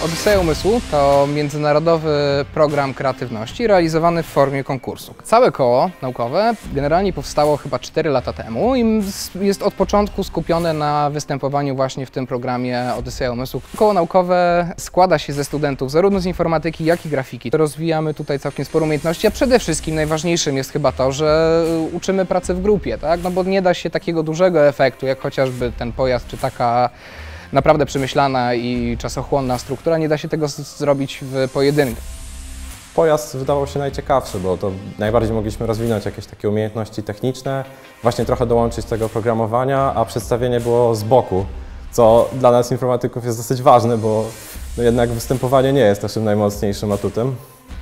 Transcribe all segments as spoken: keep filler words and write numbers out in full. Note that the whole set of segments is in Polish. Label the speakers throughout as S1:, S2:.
S1: Odyseja Umysłu to międzynarodowy program kreatywności realizowany w formie konkursu. Całe koło naukowe generalnie powstało chyba cztery lata temu i jest od początku skupione na występowaniu właśnie w tym programie Odyseja Umysłu. Koło naukowe składa się ze studentów zarówno z informatyki, jak i grafiki. Rozwijamy tutaj całkiem sporo umiejętności, a przede wszystkim najważniejszym jest chyba to, że uczymy pracy w grupie, tak? No bo nie da się takiego dużego efektu, jak chociażby ten pojazd, czy taka naprawdę przemyślana i czasochłonna struktura, nie da się tego zrobić w pojedynkę.
S2: Pojazd wydawał się najciekawszy, bo to najbardziej mogliśmy rozwinąć jakieś takie umiejętności techniczne, właśnie trochę dołączyć tego programowania, a przedstawienie było z boku, co dla nas informatyków jest dosyć ważne, bo no jednak występowanie nie jest naszym najmocniejszym atutem.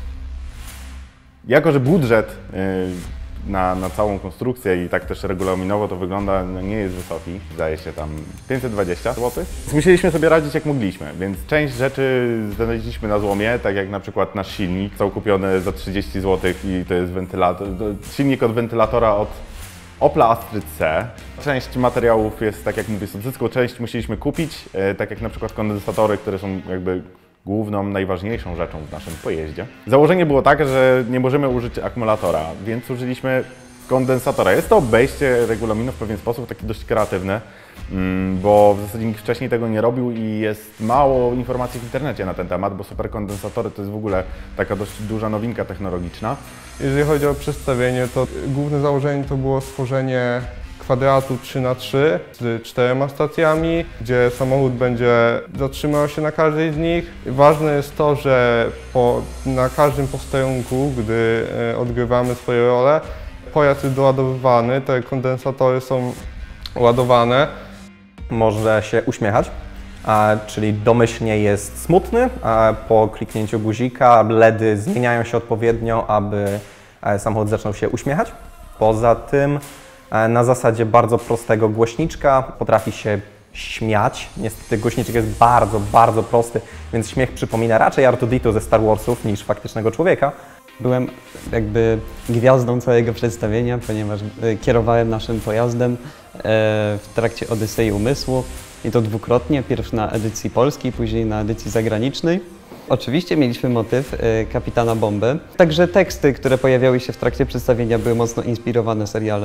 S3: Jako że budżet Na, na całą konstrukcję i tak też regulaminowo to wygląda, no nie jest wysoki, zdaje się tam pięćset dwadzieścia złotych. Musieliśmy sobie radzić jak mogliśmy, więc część rzeczy znaleźliśmy na złomie, tak jak na przykład nasz silnik, są kupione za trzydzieści złotych i to jest wentylator, silnik od wentylatora od Opla Astrid C. Część materiałów jest, tak jak mówię, z odzysku, część musieliśmy kupić, tak jak na przykład kondensatory, które są jakby główną, najważniejszą rzeczą w naszym pojeździe. Założenie było takie, że nie możemy użyć akumulatora, więc użyliśmy kondensatora. Jest to obejście regulaminu w pewien sposób, taki dość kreatywny, bo w zasadzie nikt wcześniej tego nie robił i jest mało informacji w internecie na ten temat, bo superkondensatory to jest w ogóle taka dość duża nowinka technologiczna.
S4: Jeżeli chodzi o przedstawienie, to główne założenie to było stworzenie kwadratu trzy na trzy z czterema stacjami, gdzie samochód będzie zatrzymał się na każdej z nich. Ważne jest to, że po, na każdym posterunku, gdy odgrywamy swoje role, pojazd jest doładowywany, te kondensatory są ładowane.
S5: Może się uśmiechać, a, czyli domyślnie jest smutny, a po kliknięciu guzika L E D y zmieniają się odpowiednio, aby samochód zaczął się uśmiechać. Poza tym na zasadzie bardzo prostego głośniczka potrafi się śmiać. Niestety głośniczek jest bardzo, bardzo prosty, więc śmiech przypomina raczej R dwa D dwa ze Star Warsów niż faktycznego człowieka.
S6: Byłem jakby gwiazdą całego przedstawienia, ponieważ kierowałem naszym pojazdem w trakcie Odysei Umysłu i to dwukrotnie, pierw na edycji polskiej, później na edycji zagranicznej. Oczywiście mieliśmy motyw Kapitana Bomby, także teksty, które pojawiały się w trakcie przedstawienia, były mocno inspirowane serialem.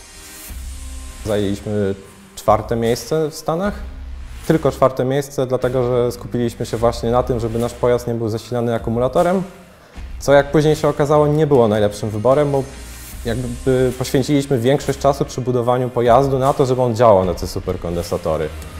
S2: Zajęliśmy czwarte miejsce w Stanach. Tylko czwarte miejsce, dlatego że skupiliśmy się właśnie na tym, żeby nasz pojazd nie był zasilany akumulatorem, co jak później się okazało nie było najlepszym wyborem, bo jakby poświęciliśmy większość czasu przy budowaniu pojazdu na to, żeby on działał na te superkondensatory.